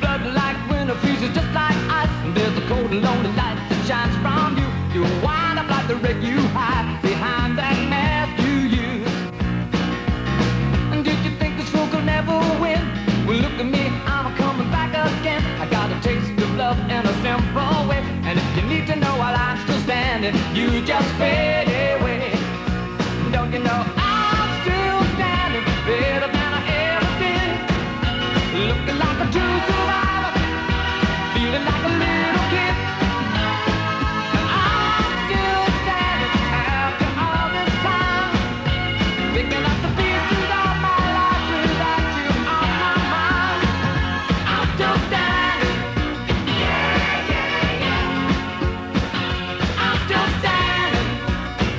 blood like winter freezes just like ice. And there's a cold and lonely light that shines from you. You wind up like the wreck you hide behind that mask you use. And did you think this fool could never win? Well, look at me, I'm coming back again. I got a taste of love in a simple way. And if you need to know while I'm still standing, you just fade away. Don't you know I'm still standing better than I ever been? Looking like a true survivor, feeling like a little kid. And I'm still standing after all this time, picking up the pieces of my life without you on my mind. I'm still standing, yeah, yeah, yeah. I'm still standing.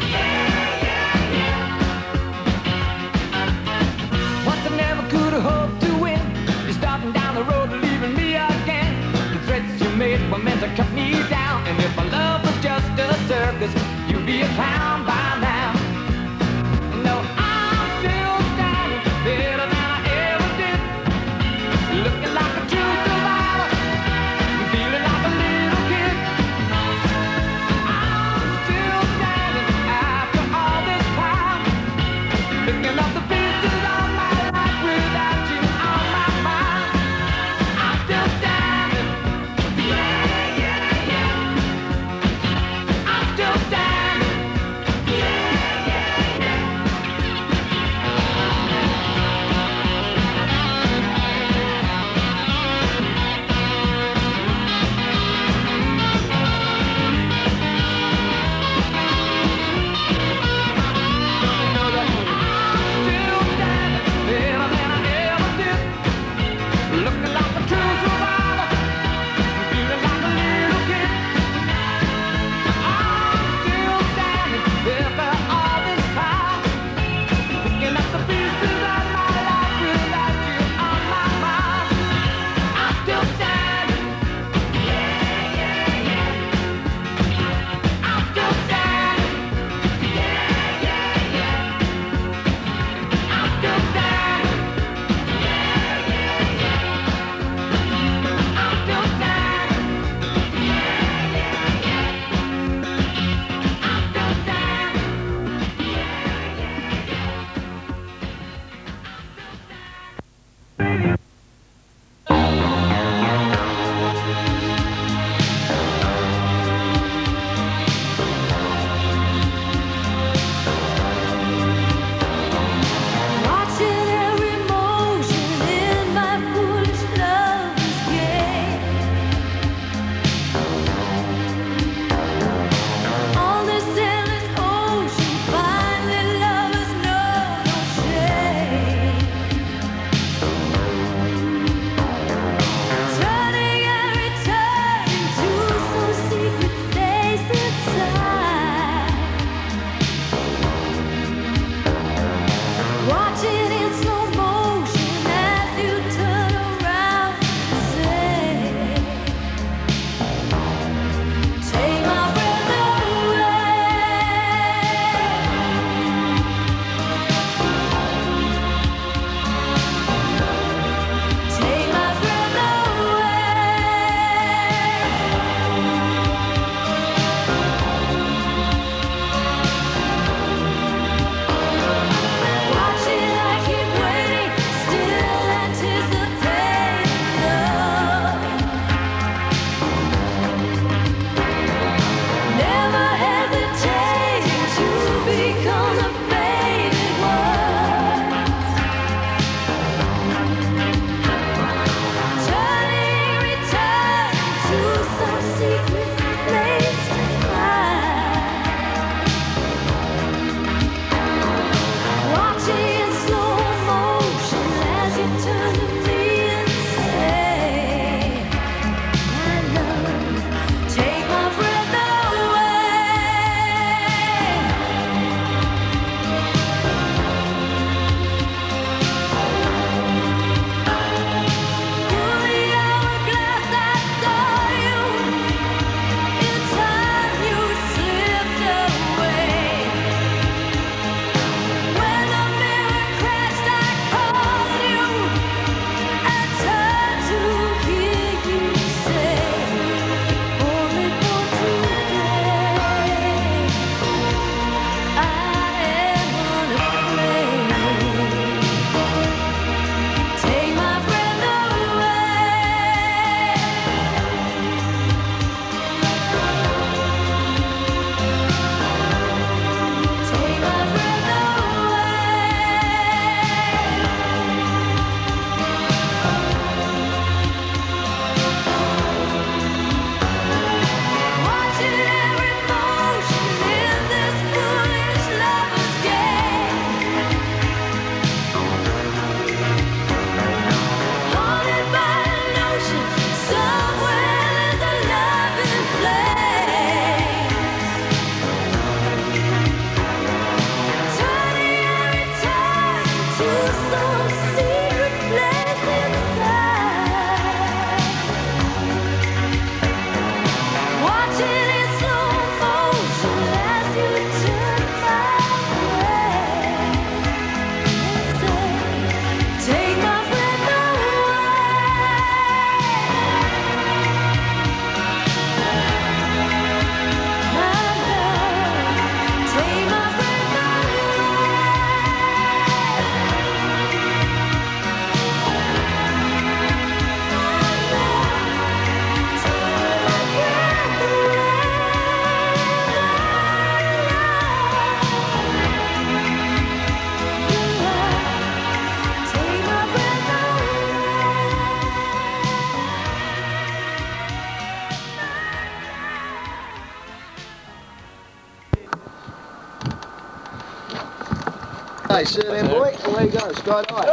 Okay, see you then, boy. Away you go, sky high.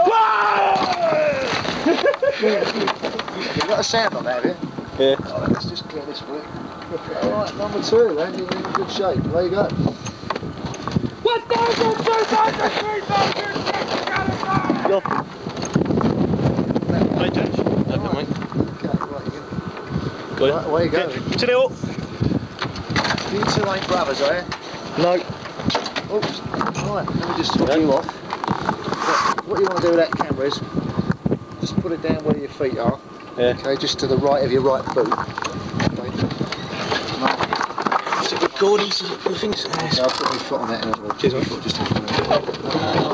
You've got a sound on that, have you? Yeah. Oh, let's just clear this for you. Alright, number 2, man. You're in good shape. There you go. 1,000, 2,000, 3,000, Go. Right, Judge. Okay, mate. Okay, right, you Go right, away you go. Cheerio. You two ain't brothers, are you? No. Oops. Right, let me just top you off. What you want to do with that camera is just put it down where your feet are. Yeah. Okay, just to the right of your right boot. Okay. Is it good, Gordon? You think so? Okay, I'll put my foot on that. Cheers, mate. Just